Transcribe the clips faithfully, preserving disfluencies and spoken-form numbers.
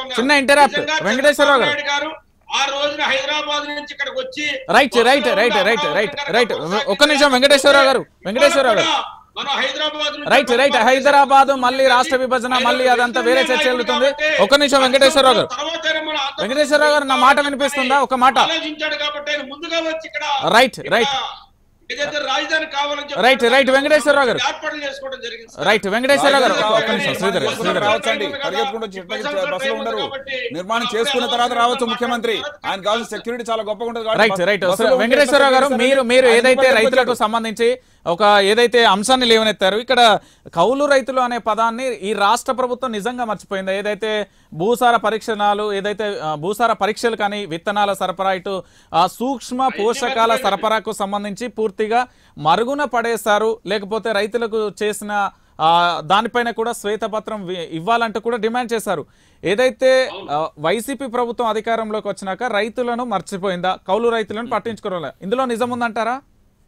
చిన్న ఇంటరాప్ట్ వెంకటేశ్వరరావు గారు ఆ రోజున హైదరాబాద్ నుంచి ఇక్కడికి వచ్చి right right right right right right ఒక్క నిమిషం వెంకటేశ్వరరావు గారు వెంకటేశ్వరరావు గారు మనం హైదరాబాద్ రైట్ రైట్ హైదరాబాద్ మళ్ళీ రాష్ట్ర విభజన మళ్ళీ అదంతా వేరే చర్చ వెళ్తుంది. ఒక్క నిమిషం వెంకటేశ్వరరావు గారు వెంకటేశ్వరరావు గారు నా మాట వినిపిస్తుందా? ఒక మాట రైట్ రైట్ రాజధాని కావాలని రైట్ రైట్ వెంకటేశ్వరరావు గారు ఏర్పాట్లు చేసుకోవడం జరిగింది. రైట్ వెంకటేశ్వరరావు గారు ఒక్క నిమిషం శ్రీధర్ శ్రీధర్ రావచ్చండి, పరిగెత్తుకుంటూ బస్సులో ఉండరు, నిర్మాణం చేసుకున్న తర్వాత రావచ్చు ముఖ్యమంత్రి, ఆయన కావాల్సిన సెక్యూరిటీ చాలా గొప్పగా ఉంటుంది. రైట్ రైట్ వెంకటేశ్వరరావు గారు మీరు మీరు ఏదైతే రైతులకు సంబంధించి ఒక ఏదైతే అంశాన్ని లేవనెత్తారు, ఇక్కడ కౌలు రైతులు అనే పదాన్ని ఈ రాష్ట్ర ప్రభుత్వం నిజంగా మర్చిపోయింది. ఏదైతే భూసార పరీక్షణాలు ఏదైతే భూసార పరీక్షలు కానీ విత్తనాల సరఫరా ఇటు సూక్ష్మ పోషకాల సరఫరాకు సంబంధించి పూర్తిగా మరుగున పడేశారు. లేకపోతే రైతులకు చేసిన దానిపైన కూడా శ్వేతపత్రం ఇవ్వాలంటూ కూడా డిమాండ్ చేశారు. ఏదైతే వైసీపీ ప్రభుత్వం అధికారంలోకి వచ్చినాక రైతులను మర్చిపోయిందా, కౌలు రైతులను పట్టించుకోవాలి, ఇందులో నిజం ఉందంటారా?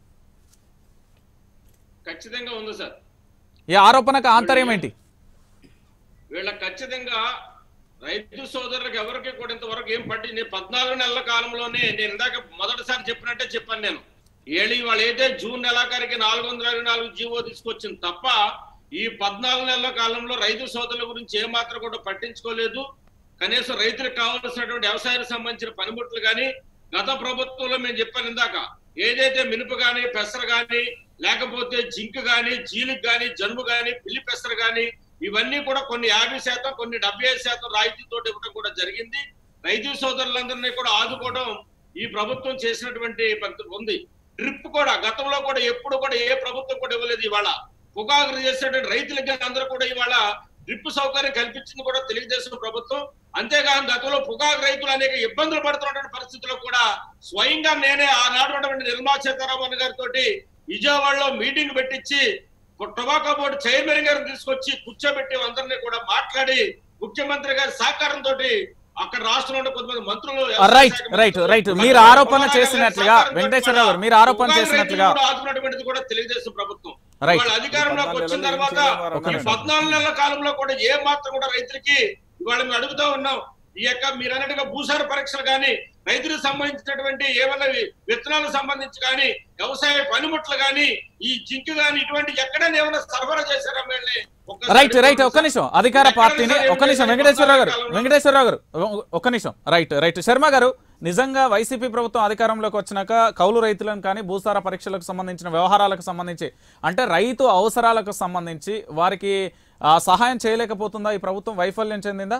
ఖచ్చితంగా ఉంది సార్. ఈ ఆరోపణకు ఆంతర్యం ఏంటి? వీళ్ళ ఖచ్చితంగా రైతు సోదరులకు ఎవరికి కూడా ఇంతవరకు ఏం పట్టి నేను పద్నాలుగు నెలల కాలంలోనే నేను ఇందాక మొదటిసారి చెప్పినట్టే చెప్పాను. నేను ఏళ్ళు వాళ్ళు అయితే జూన్ నెలాఖరికి నాలుగు వందల ఇరవై నాలుగు జీవో తీసుకొచ్చింది తప్ప ఈ పద్నాలుగు నెలల కాలంలో రైతు సోదరుల గురించి ఏమాత్రం కూడా పట్టించుకోలేదు. కనీసం రైతులకు కావాల్సినటువంటి వ్యవసాయానికి సంబంధించిన పనిముట్లు కానీ గత ప్రభుత్వంలో మేము చెప్పాను ఇందాక, ఏదైతే మినుపు కానీ పెసర కానీ లేకపోతే జింక్ కానీ జీలుక్ కానీ జనుము కానీ పిల్లి పెసర కానీ ఇవన్నీ కూడా కొన్ని యాభై శాతం కొన్ని డెబ్బై ఐదు శాతం రాయితీతో ఇవ్వడం కూడా జరిగింది. రైతు సోదరులందరినీ కూడా ఆదుకోవడం ఈ ప్రభుత్వం చేసినటువంటి పద్ధతి ఉంది. డ్రిప్ కూడా గతంలో కూడా ఎప్పుడు కూడా ఏ ప్రభుత్వం కూడా ఇవ్వలేదు. ఇవాళ పొగాకు చేసేటువంటి రైతులకి అందరూ కూడా ఇవాళ డ్రిప్ సౌకర్యం కల్పించింది కూడా తెలుగుదేశం ప్రభుత్వం. అంతేగాని గతంలో పొగాకు రైతులు అనేక ఇబ్బందులు పడుతున్నటువంటి పరిస్థితుల్లో కూడా స్వయంగా నేనే ఆనాడు నిర్మలా సీతారామన్ గారితో విజయవాడలో మీటింగ్ పెట్టించి టొబాకో బోర్డు చైర్మన్ గారిని తీసుకొచ్చి కూర్చోబెట్టి అందరినీ కూడా మాట్లాడి ముఖ్యమంత్రి గారి సహకారంతో అక్కడ రాష్ట్రంలో కొంతమంది మంత్రులు రైట్ రైట్ రైట్ మీరు ఆరోపణ చేసినట్లుగా వెంకటేశ్వరరావు గారు మీరు ఆరోపణ చేసినట్లుగా ఆదుకున్నటువంటిది కూడా తెలుగుదేశం ప్రభుత్వం వాళ్ళ అధికారంలోకి వచ్చిన తర్వాత పద్నాలుగు నెలల కాలంలో కూడా ఏ మాత్రం కూడా రైతులకి ఇవాళ మేము అడుగుతా ఉన్నాం. ఈ యొక్క మీరు అన్నట్టుగా భూసార పరీక్షలు కానీ రైతులకు సంబంధించినటువంటి ఏమన్నా విత్తనాలకు సంబంధించి కానీ వ్యవసాయ పనిముట్లు కానీ ఈ జింక్ కానీ ఇటువంటి ఎక్కడైనా ఏమైనా సరఫరా చేశారా? రైట్ రైట్ ఒక్క నిమిషం అధికార పార్టీని ఒక్క నిమిషం వెంకటేశ్వరరావు గారు వెంకటేశ్వరరావు గారు ఒక్క నిమిషం రైట్ రైట్ శర్మ గారు నిజంగా వైసీపీ ప్రభుత్వం అధికారంలోకి వచ్చినాక కౌలు రైతులను కానీ భూసార పరీక్షలకు సంబంధించిన వ్యవహారాలకు సంబంధించి అంటే రైతు అవసరాలకు సంబంధించి వారికి సహాయం చేయలేకపోతుందా? ఈ ప్రభుత్వం వైఫల్యం చెందిందా?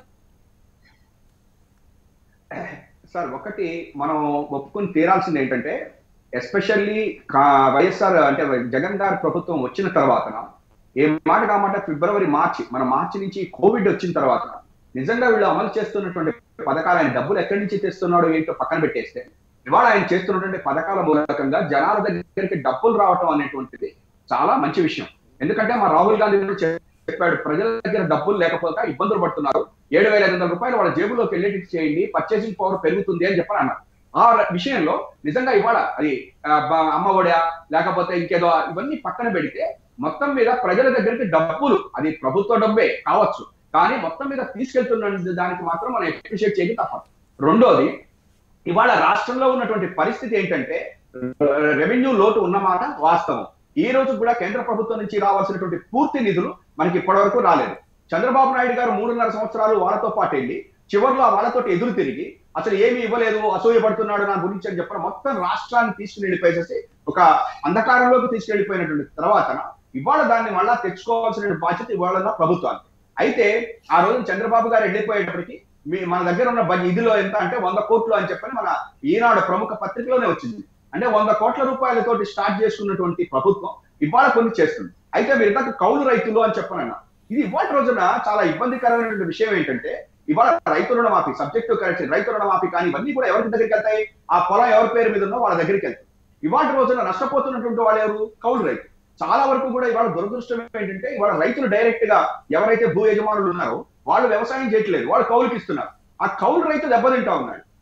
సార్ ఒకటి మనం ఒప్పుకుని తీరాల్సింది ఏంటంటే ఎస్పెషల్లీ వైఎస్ఆర్ అంటే జగన్ గారి ప్రభుత్వం వచ్చిన తర్వాత ఏ మాట కామాట ఫిబ్రవరి మార్చి మన మార్చి నుంచి కోవిడ్ వచ్చిన తర్వాత నిజంగా వీళ్ళు అమలు చేస్తున్నటువంటి పథకాలు ఆయన డబ్బులు ఎక్కడి నుంచి తెస్తున్నాడో ఏంటో పక్కన పెట్టేస్తే ఇవాళ ఆయన చేస్తున్నటువంటి పథకాల మూలకంగా జనాల దగ్గరికి డబ్బులు రావటం అనేటువంటిది చాలా మంచి విషయం. ఎందుకంటే మా రాహుల్ గాంధీ చెప్పాడు ప్రజల దగ్గర డబ్బులు లేకపోతే ఇబ్బందులు పడుతున్నారు, ఏడు వేల ఐదు వందల రూపాయలు వాళ్ళ జేబులోకి వెళ్ళేటికి చేయండి, పర్చేసింగ్ పవర్ పెరుగుతుంది అని చెప్పని అన్నారు. ఆ విషయంలో నిజంగా ఇవాళ అది అమ్మ ఒడా లేకపోతే ఇంకేదో ఇవన్నీ పక్కన పెడితే మొత్తం మీద ప్రజల దగ్గరికి డబ్బులు అది ప్రభుత్వ డబ్బే కావచ్చు కానీ మొత్తం మీద తీసుకెళ్తున్న దానికి మాత్రం మనం అప్రిషియేట్ చేయక తప్పదు. రెండోది ఇవాళ రాష్ట్రంలో ఉన్నటువంటి పరిస్థితి ఏంటంటే రెవెన్యూ లోటు ఉన్నమాట వాస్తవం. ఈ రోజు కూడా కేంద్ర ప్రభుత్వం నుంచి రావాల్సినటువంటి పూర్తి నిధులు మనకి ఇప్పటి వరకు రాలేదు. చంద్రబాబు నాయుడు గారు మూడున్నర సంవత్సరాలు వాళ్ళతో పాటు వెళ్ళి చివరిలో వాళ్ళతో ఎదురు తిరిగి అసలు ఏమి ఇవ్వలేదు అసూయపడుతున్నాడు నా గురించి అని చెప్పడం మొత్తం రాష్ట్రాన్ని తీసుకుని వెళ్ళిపోయేసి ఒక అంధకారంలోకి తీసుకెళ్లిపోయినటువంటి తర్వాత ఇవాళ దాన్ని మళ్ళా తెచ్చుకోవాల్సిన బాధ్యత ఇవాళ ప్రభుత్వానికి. అయితే ఆ రోజు చంద్రబాబు గారు వెళ్ళిపోయేటప్పటికి మీ మన దగ్గర ఉన్న ఇదిలో ఎంత అంటే వంద కోట్లు అని చెప్పని మన ఈనాడు ప్రముఖ పత్రికలోనే వచ్చింది. అంటే వంద కోట్ల రూపాయలతోటి స్టార్ట్ చేసుకున్నటువంటి ప్రభుత్వం ఇవాళ కొన్ని చేస్తుంది. అయితే మీరు ఇంతకు కౌలు రైతులు అని చెప్పనన్నా ఇది ఇవాళ రోజున చాలా ఇబ్బందికరమైనటువంటి విషయం ఏంటంటే ఇవాళ రైతు రుణమాఫీ సబ్జెక్టు కరెక్షన్ రైతు రుణమాఫీ కానీ ఇవన్నీ కూడా ఎవరి దగ్గరికి వెళ్తాయి? ఆ పొలం ఎవరి పేరు మీద ఉన్నో వాళ్ళ దగ్గరికి వెళ్తాయి. ఇవాళ రోజున నష్టపోతున్నటువంటి వాళ్ళు ఎవరు? కౌలు రైతు. చాలా వరకు కూడా ఇవాళ దురదృష్టం ఏంటంటే ఇవాళ రైతులు డైరెక్ట్ గా ఎవరైతే భూ యజమానులు ఉన్నారో వాళ్ళు వ్యవసాయం చేయట్లేదు, వాళ్ళు కౌలుకి ఇస్తున్నారు. ఆ కౌలు రైతు దెబ్బతింటా ఉన్నాడు.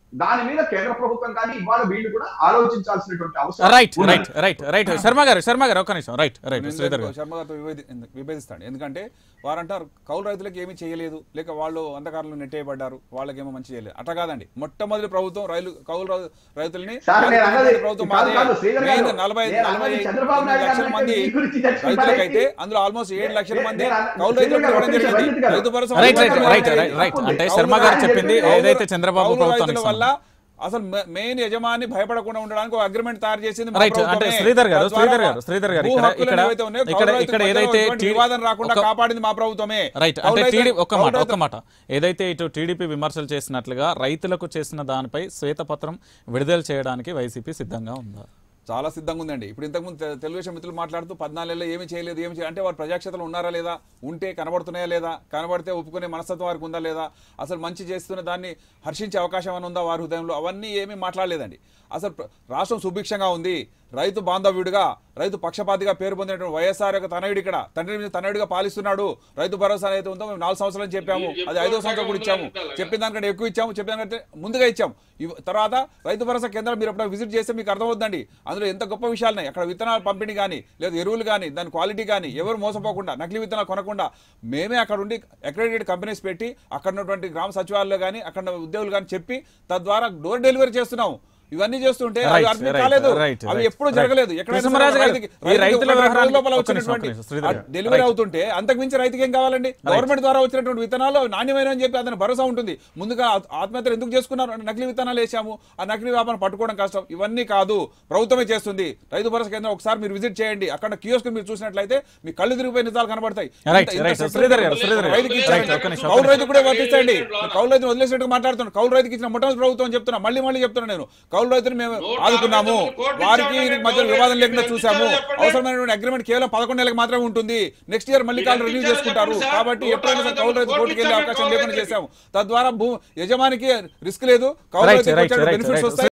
దాని మీద కేంద్ర ప్రభుత్వం కానీ ఇవాళ వీళ్ళు కూడా ఆలోచించాల్సినటువంటి అవసరం right right right right Sharma గారు శర్మ గారు ఒక నిమిషం రైట్ రైట్ శ్రీధర్ గారు శర్మ గారితో విభేదిస్తాడు. ఎందుకంటే వారంటారు కౌలు రైతులకు ఏమీ చేయలేదు, లేక వాళ్ళు అంధకారంలో నెట్టేయబడ్డారు, వాళ్ళకేమో మంచి చేయలేదు. అట్లా కాదండి, మొట్టమొదటి ప్రభుత్వం రైలు కౌలు రైతుల్ని ప్రభుత్వం నలభై నలభై లక్షల మంది రైతులకైతే అందులో ఆల్మోస్ట్ ఏడు లక్షల మంది కౌలు రైతులకు ఇవ్వడం జరిగింది. రైతు భరోసా అంటే శర్మ గారు చెప్పింది ఏదైతే చంద్రబాబు ప్రభుత్వం వల్ల అసలు మెయిన్ యజమాని భయపడకుండా ఉండడానికి అగ్రిమెంట్ తయారు చేసింది. రైట్ అంటే శ్రీధర్ గారు శ్రీధర్ గారు శ్రీధర్ గారు ఇక్కడ ఇక్కడ ఏదైతే వివాదం రాకుండా కాపాడింది మా ప్రభుత్వమే. రైట్ అంటే టీడీ ఒక మాట ఒక మాట ఏదైతే ఇటు టీడీపీ విమర్శలు చేసినట్లుగా రైతులకు చేసిన దానిపై శ్వేతపత్రం విడుదల చేయడానికి వైసీపీ సిద్ధంగా ఉందా? చాలా సిద్ధంగా ఉందండి. ఇప్పుడు ఇంతకుముందు తెలుగుదేశం మిత్రులు మాట్లాడుతూ పద్నాలుగేళ్ళు ఏమి చేయలేదు ఏమి చేయాలి అంటే వారు ప్రజాక్షేత్రంలో ఉన్నారా లేదా, ఉంటే కనబడుతున్నాయా లేదా, కనబడితే ఒప్పుకునే మనస్తత్వం వారికి ఉందా లేదా, అసలు మంచి చేస్తున్న దాన్ని హర్షించే అవకాశం అని ఉందా వారి హృదయంలో, అవన్నీ ఏమీ మాట్లాడలేదండి. అసలు రాష్ట్రం సుభిక్షంగా ఉంది, రైతు బాంధవ్యుడిగా రైతు పక్షపాతిగా పేరు పొందినటువంటి వైఎస్ఆర్ యొక్క తనయుడు ఇక్కడ తండ్రి మీద తనయుడిగా పాలిస్తున్నాడు. రైతు భరోసా అయితే ఉందో మేము నాలుగు సంవత్సరాలు చెప్పాము, అది ఐదో సంవత్సరం కూడా ఇచ్చాము, చెప్పిన దానికంటే ఎక్కువ ఇచ్చాము, చెప్పిన దానికంటే ముందుగా ఇచ్చాము. తర్వాత రైతు భరోసా కేంద్రం మీరు ఎప్పుడైనా విజిట్ చేస్తే మీకు అర్థమవుతుందండి అందులో ఎంత గొప్ప విషయాలున్నాయి. అక్కడ విత్తనాలు పంపిణీ కానీ లేదా ఎరువులు కానీ దాని క్వాలిటీ కానీ ఎవరు మోసపోకుండా నకిలీ విత్తనాలు కొనకుండా మేమే అక్కడ ఉండి అక్రెడిటెడ్ కంపెనీస్ పెట్టి అక్కడ ఉన్నటువంటి గ్రామ సచివాలయాలు కానీ అక్కడ ఉద్యోగులు కానీ చెప్పి తద్వారా డోర్ డెలివరీ చేస్తున్నాము. ఇవన్నీ చేస్తుంటే అవి కాలేదు, అవి ఎప్పుడు జరగలేదు. డెలివరీ అవుతుంటే అంతకు మించి రైతుకి ఏం కావాలండి? గవర్నమెంట్ ద్వారా వచ్చినటువంటి విత్తనాలు నాణ్యమైన అని చెప్పి అతని భరోసా ఉంటుంది. ముందుగా ఆత్మహత్యలు ఎందుకు చేసుకున్నారు అంటే నకిలీ విత్తనాలు వేసాము, ఆ నకిలీ వ్యాపారం పట్టుకోవడం కష్టం. ఇవన్నీ కాదు, ప్రభుత్వమే చేస్తుంది. రైతు భరోసా కేంద్రం ఒకసారి మీరు విజిట్ చేయండి, అక్కడ కియోస్క్ మీరు చూసినట్లయితే మీ కళ్ళు తిరిగిపోయిన నిజాలు కనబడతాయి. కౌలు రైతు కూడా వర్తిస్తాయండి. కౌలు రైతు వదిలేసినట్టు మాట్లాడుతున్నాను. కౌలు రైతుకి ఇచ్చిన మొట్టమొదటి ప్రభుత్వం చెప్తున్నా, మళ్ళీ మళ్ళీ చెప్తున్నా నేను కౌలు రైతులు మేము ఆదుకున్నాము, వారికి మధ్య వివాదం లేకుండా చూసాము. అవసరమైనటువంటి అగ్రిమెంట్ కేవలం పదకొండు నెలలకు మాత్రమే ఉంటుంది. నెక్స్ట్ ఇయర్ మళ్ళీ కాళ్ళు రిలీవ్ చేసుకుంటారు. కాబట్టి ఎప్పుడైనా సరే కౌలు రైతు కోర్టుకు వెళ్ళే అవకాశం లేకుండా చేశాము. తద్వారా భూ యజమానికి రిస్క్ లేదు, కౌలు రైతు బెనిఫిట్స్ వస్తాయి.